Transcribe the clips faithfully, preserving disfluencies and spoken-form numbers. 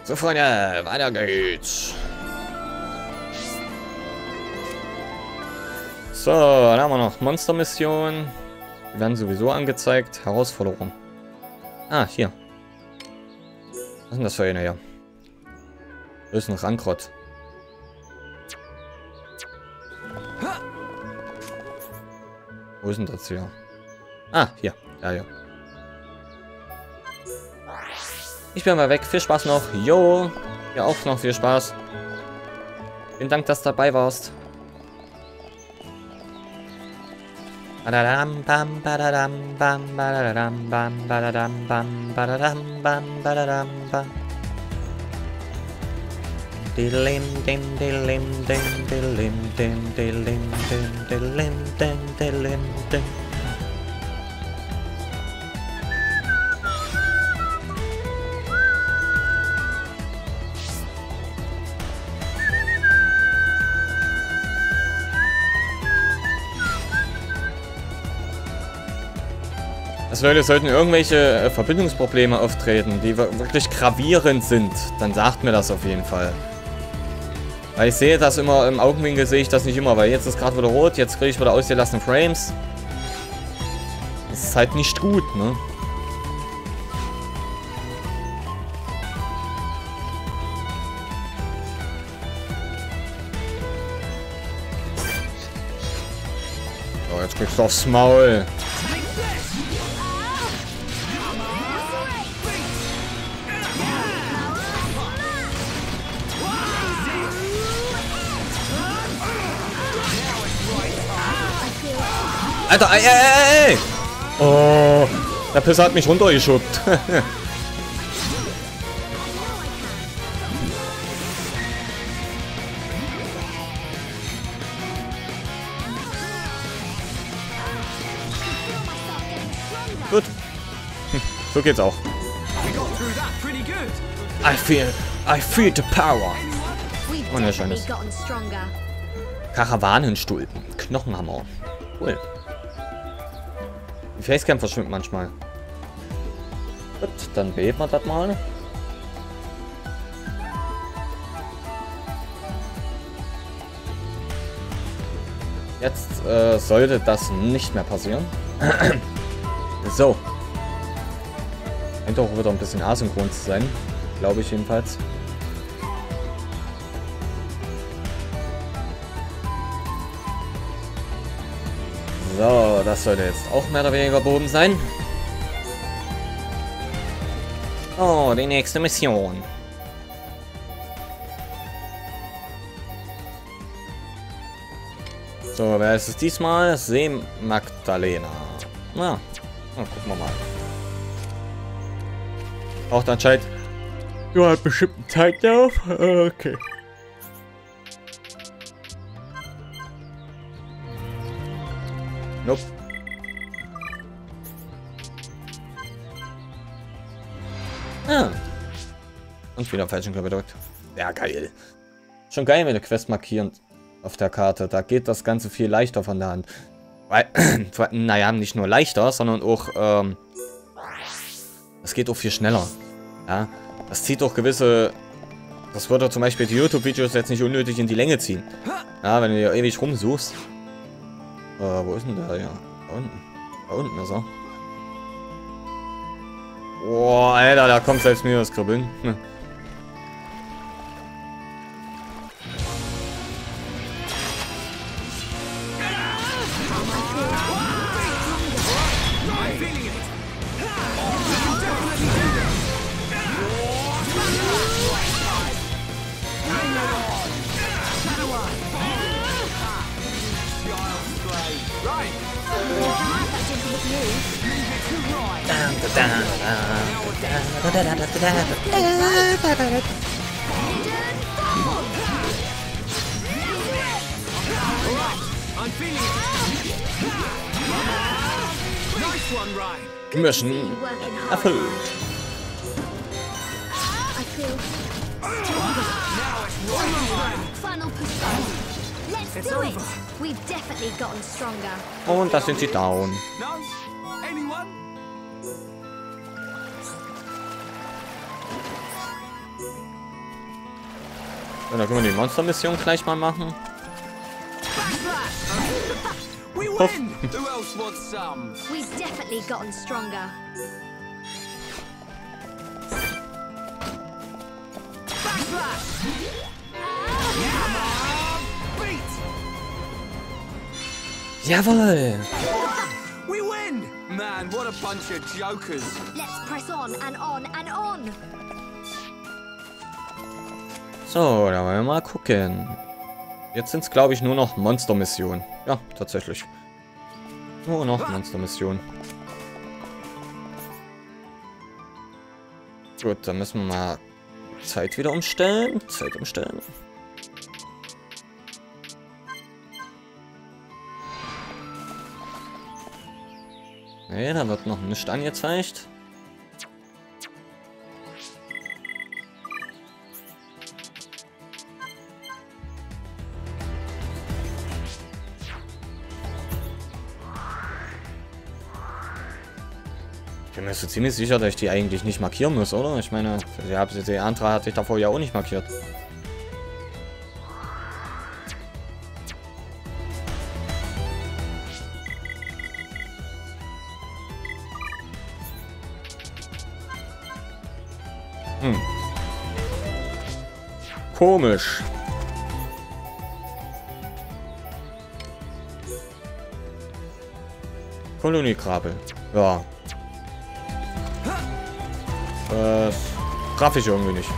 So, Freunde, weiter geht's. So, dann haben wir noch Monstermissionen. Die werden sowieso angezeigt. Herausforderung. Ah, hier. Was ist denn das für eine hier? Das ist ein Rankrott. Wo ist denn das hier? Ah, hier. Ja, ja. Ich bin mal weg. Viel Spaß noch. Jo. Ja, auch noch viel Spaß. Vielen Dank, dass du dabei warst. Badadam, bam, badadam, bam, badadam, bam, badadam, bam, badadam, bam, badadam, bam. Dilim, dim, dilim, dim, dilim, dim, dilim, dim, dilim, dim, dilim, dim. Also Leute, sollten irgendwelche äh, Verbindungsprobleme auftreten, die wirklich gravierend sind, dann sagt mir das auf jeden Fall. Weil ich sehe das immer, im Augenwinkel sehe ich das nicht immer, weil jetzt ist gerade wieder rot, jetzt kriege ich wieder ausgelassene Frames. Das ist halt nicht gut, ne? So, jetzt kriegst du aufs Maul. Alter, ey, ey, ey! Oh, der Pisser hat mich runtergeschubbt. Gut. So geht's auch. I feel, I feel the power. Wunderschönes. Karawanenstulpen. Knochenhammer. Cool. Die Facecam verschwimmt manchmal. Gut, dann beten wir das mal. Jetzt äh, sollte das nicht mehr passieren. So. Scheint auch wieder ein bisschen asynchron zu sein. Glaube ich jedenfalls. So, das sollte jetzt auch mehr oder weniger Boden sein. Oh, die nächste Mission. So, wer ist es diesmal? See Magdalena. Na, na, gucken wir mal. Auch anscheinend. Du hast bestimmt einen Zeitlauf. Okay. Nope. Ah. Und wieder falschen Knopf gedrückt. Ja, geil. Schon geil mit der Quest markieren auf der Karte. Da geht das Ganze viel leichter von der Hand. Weil, naja, nicht nur leichter, sondern auch, ähm, es geht auch viel schneller. Ja, das zieht auch gewisse, das würde zum Beispiel die YouTube-Videos jetzt nicht unnötig in die Länge ziehen. Ja, wenn du hier ewig rumsuchst. Äh, wo ist denn der? Ja, da unten. Da unten ist er. Boah, Alter, da kommt selbst mir das Kribbeln. Hm. Mission erfüllt. Und das sind sie down. So, dann können wir die Monster-Mission gleich mal machen. Puff. Jawohl! We win! Man, what a bunch of jokers. Let's press on and on and on. So, da wollen wir mal gucken. Jetzt sind es, glaube ich, nur noch Monster-Missionen. Ja, tatsächlich. Nur noch Monster-Missionen. Gut, dann müssen wir mal Zeit wieder umstellen. Zeit umstellen. Ne, da wird noch nicht angezeigt. Ich bin mir so ziemlich sicher, dass ich die eigentlich nicht markieren muss, oder? Ich meine, der andere hatte ich davor ja auch nicht markiert. Hm. Komisch. Koloniekrabel. Ja. Äh, traf ich irgendwie nicht.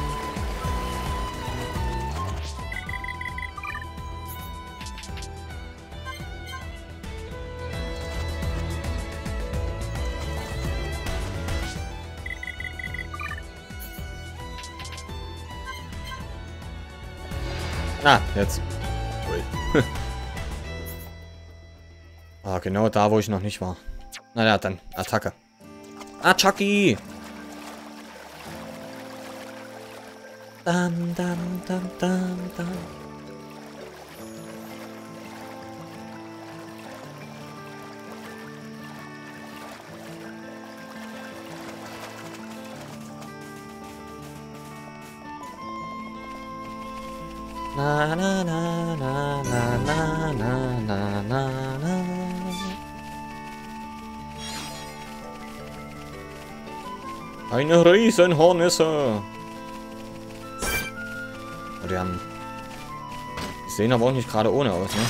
Ah, jetzt. Ui. Ah, genau da, wo ich noch nicht war. Na ja, dann Attacke. Ah, Chucky! Dam, dam, dam, dam, dam. Na na na na na na na na na na. Eine Riesenhornisse. Oh, die haben... Die sehen aber auch nicht gerade ohne aus, ne?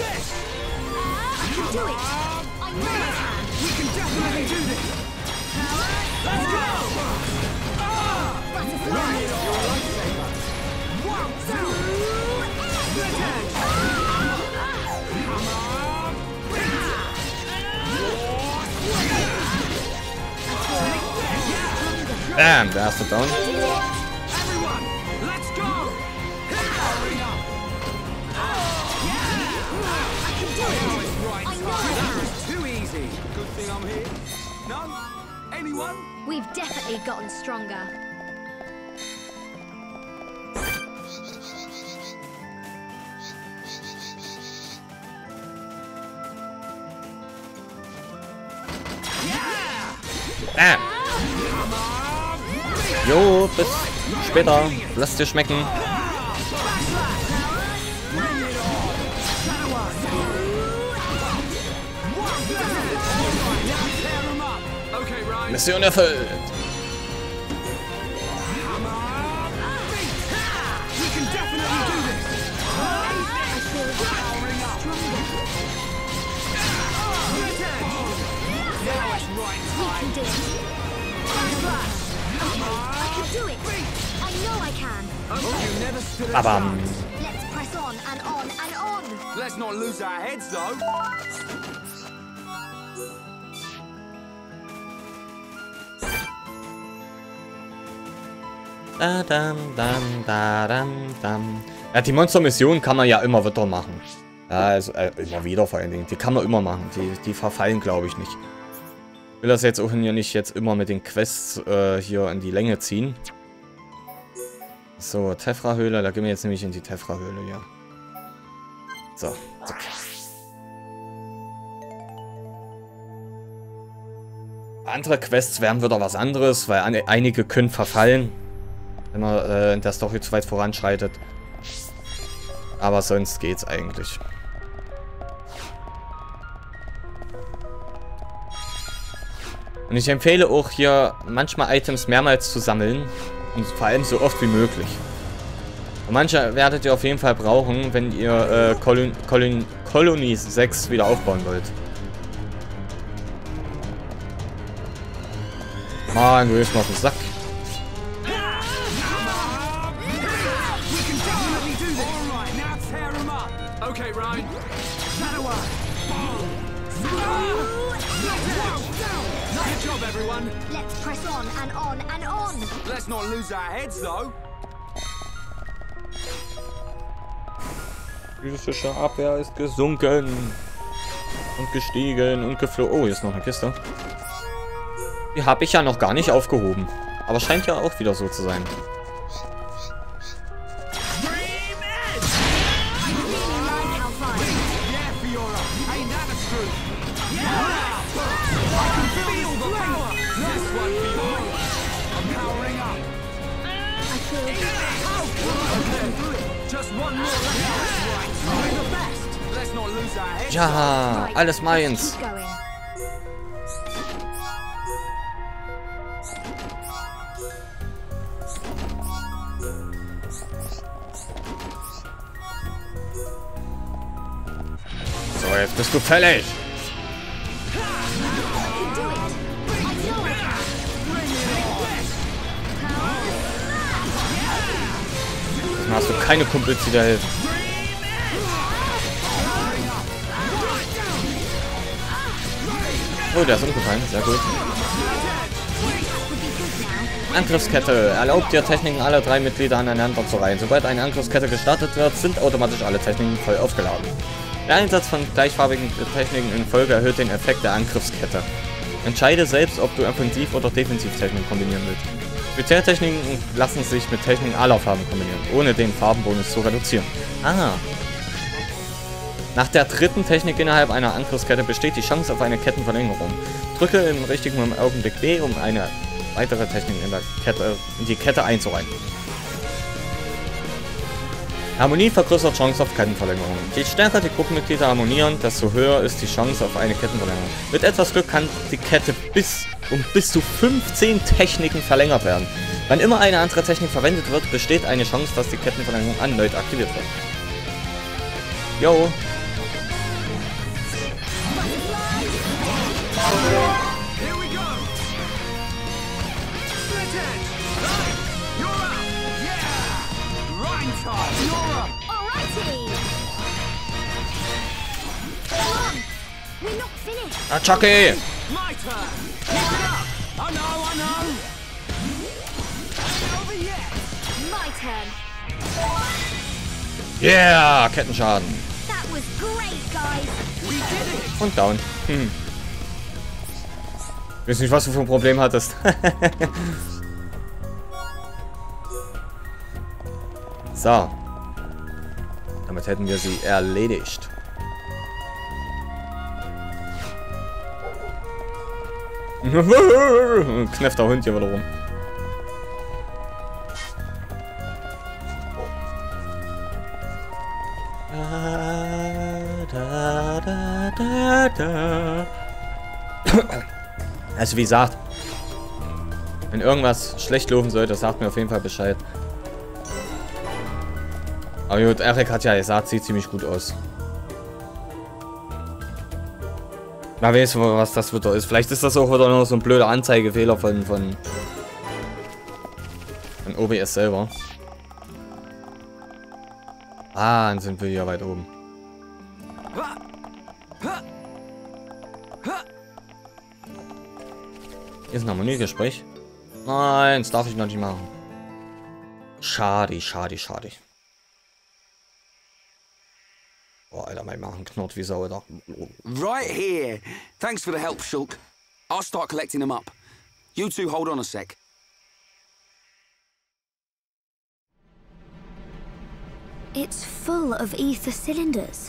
Bam, der erste Down. We've definitely gotten stronger. Ah. Jo, bis später. Lass dir schmecken. Mission erfüllt. Babam. Let's press on and on and on. Let's not lose our heads though. Da, dam, dam, da, dam, dam. Ja, die Monster-Mission kann man ja immer wieder machen. Ja, also äh, immer wieder vor allen Dingen. Die kann man immer machen. Die, die verfallen, glaube ich, nicht. Ich will das jetzt auch hier nicht jetzt immer mit den Quests äh, hier in die Länge ziehen. So, Tephra-Höhle. Da gehen wir jetzt nämlich in die Tephra-Höhle, ja. So, zack. Andere Quests wären wieder was anderes, weil einige können verfallen, wenn man äh, in der Story zu weit voranschreitet. Aber sonst geht's eigentlich. Und ich empfehle auch hier manchmal Items mehrmals zu sammeln. Und vor allem so oft wie möglich. Und manche werdet ihr auf jeden Fall brauchen, wenn ihr äh, Colon Colon Colony sechs wieder aufbauen wollt. Mann, du gehst mal auf den Sack. Okay, Ryan. Good job, everyone. Let's press on and on and on. Let's not lose our heads, though. Die physische Abwehr ist gesunken. Und gestiegen und geflogen. Oh, hier ist noch eine Kiste. Die habe ich ja noch gar nicht aufgehoben. Aber scheint ja auch wieder so zu sein. Ja, alles meins. So, jetzt bist du fällig. Dann hast du keine Kumpels, die dir helfen. Oh, der ist umgefallen. Sehr gut. Angriffskette. Erlaubt dir Techniken aller drei Mitglieder aneinander zu reihen. Sobald eine Angriffskette gestartet wird, sind automatisch alle Techniken voll aufgeladen. Der Einsatz von gleichfarbigen Techniken in Folge erhöht den Effekt der Angriffskette. Entscheide selbst, ob du Offensiv- oder Defensivtechniken kombinieren willst. Spezialtechniken lassen sich mit Techniken aller Farben kombinieren, ohne den Farbenbonus zu reduzieren. Ah. Nach der dritten Technik innerhalb einer Angriffskette besteht die Chance auf eine Kettenverlängerung. Drücke im richtigen Augenblick B, um eine weitere Technik in, der Kette, in die Kette einzureihen. Harmonie vergrößert Chance auf Kettenverlängerung. Je stärker die Gruppenmitglieder harmonieren, desto höher ist die Chance auf eine Kettenverlängerung. Mit etwas Glück kann die Kette bis um bis zu fünfzehn Techniken verlängert werden. Wann immer eine andere Technik verwendet wird, besteht eine Chance, dass die Kettenverlängerung erneut aktiviert wird. Jo. Here we go. Split edge. You're up. Yeah. Rhyme time. You're up. Alrighty. Come on. We're not finished. Ah, Chucky! My turn. Keep it up. I know, I know. Ain't over yet. My turn. Yeah! Kettenschaden. That was great, guys. We did it. Und down. Hm. Ich weiß nicht, was du für ein Problem hattest. So. Damit hätten wir sie erledigt. Knefft der Hund hier wieder rum. Da, da, da, da. Also wie gesagt, wenn irgendwas schlecht laufen sollte, sagt mir auf jeden Fall Bescheid. Aber gut, Eric hat ja gesagt, sieht ziemlich gut aus. Na, weißt du, was das wieder ist? Vielleicht ist das auch wieder nur so ein blöder Anzeigefehler von, von, von O B S selber. Ah, dann sind wir hier weit oben. Hier ist ein Harmoniegespräch. Nein, das darf ich noch nicht machen. Schade, schade, schade. Boah, Alter, mein Magen knurrt wie Sau, Alter. Right here. Thanks for the help, Shulk. I'll start collecting them up. You two hold on a sec. It's full of ether cylinders.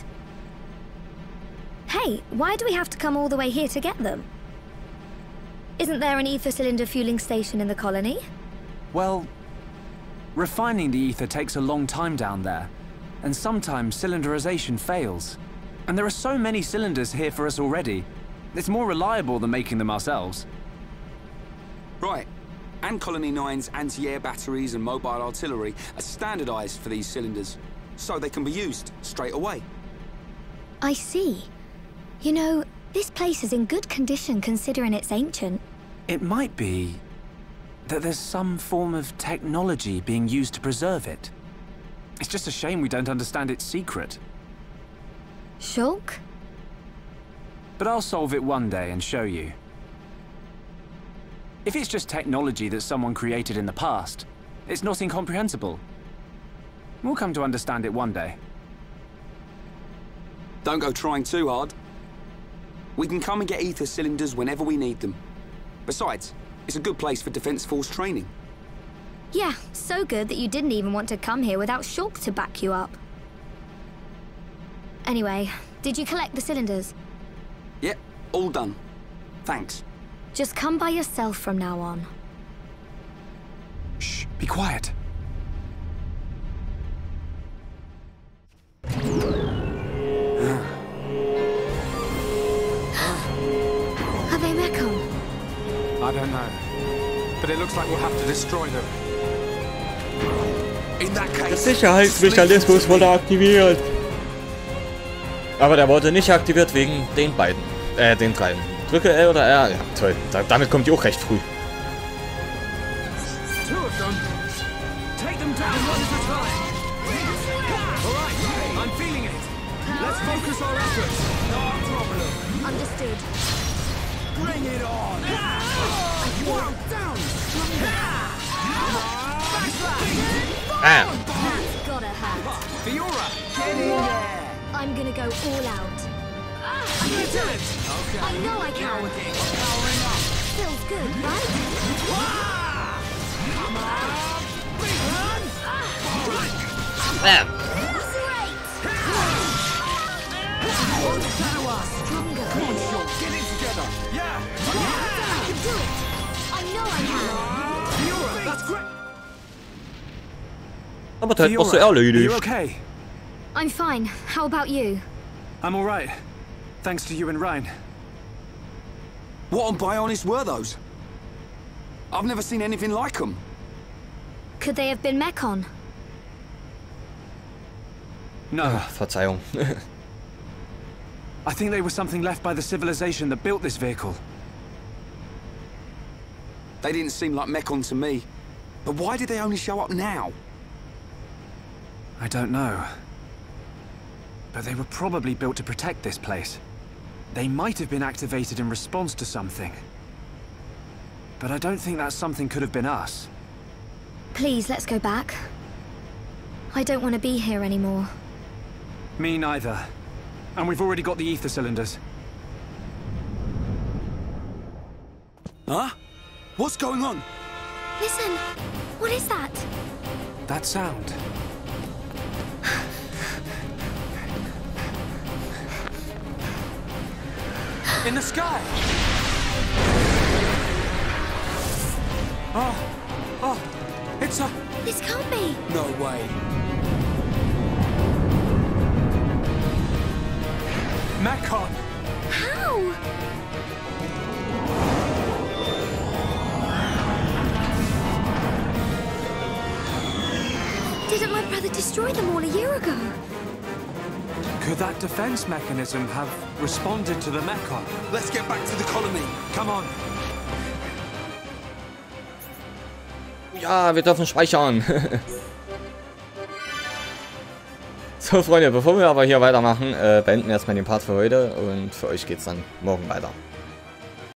Hey, why do we have to come all the way here to get them? Isn't there an ether cylinder fueling station in the colony? Well, refining the ether takes a long time down there, and sometimes cylinderization fails. And there are so many cylinders here for us already. It's more reliable than making them ourselves. Right. And Colony nine's anti-air batteries and mobile artillery are standardized for these cylinders, so they can be used straight away. I see. You know, this place is in good condition considering it's ancient. It might be that there's some form of technology being used to preserve it. It's just a shame we don't understand its secret. Shulk? But I'll solve it one day and show you. If it's just technology that someone created in the past, it's not incomprehensible. We'll come to understand it one day. Don't go trying too hard. We can come and get ether cylinders whenever we need them. Besides, it's a good place for Defense Force training. Yeah, so good that you didn't even want to come here without Shulk to back you up. Anyway, did you collect the cylinders? Yep, all done. Thanks. Just come by yourself from now on. Shh, be quiet. Are they Mechon? I don't know. But it looks like we'll have to destroy them. In that Der case, Sicherheitsmechanismus wurde aktiviert. Aber der wurde nicht aktiviert wegen den beiden. Äh, den dreien. Drücke L oder R. Ja, toll. Da, damit kommt die auch recht früh. Two of them. Take them down one at a time. All right, I'm feeling it. Let's focus our efforts. No problem. Understood. Bring it on. One down. Ah. That's gotta hurt. Fiora, get in there. I'm gonna go all out. I'm gonna do it. Okay. I know I can. Powering up. Feels good, right? Come on. Big run. Ah. Great! Stronger. Come on, Shulk, get it together. Yeah. I can do it. I know I can. Fiora, that's great. Aber das war so Fiora, are you erledigt. okay? I'm fine. How about you? I'm all right. Thanks to you and Ryan. what on Bionis were those? I've never seen anything like them. Could they have been Mechon? No, Verzeihung. I think they were something left by the civilization that built this vehicle. They didn't seem like Mechon to me. But why did they only show up now? I don't know. But they were probably built to protect this place. They might have been activated in response to something. But I don't think that something could have been us. Please, let's go back. I don't want to be here anymore. Me neither. And we've already got the ether cylinders. Huh? What's going on? Listen! What is that? That sound. In the sky! Oh! Oh! It's a... This can't be! No way. Mechon! How? Didn't my brother destroy them all a year ago? Could that defense mechanism have responded to the Mechon? Let's get back to the colony. Come on! Ja, wir dürfen speichern. So, Freunde, bevor wir aber hier weitermachen, äh, beenden wir erstmal den Part für heute und für euch geht's dann morgen weiter.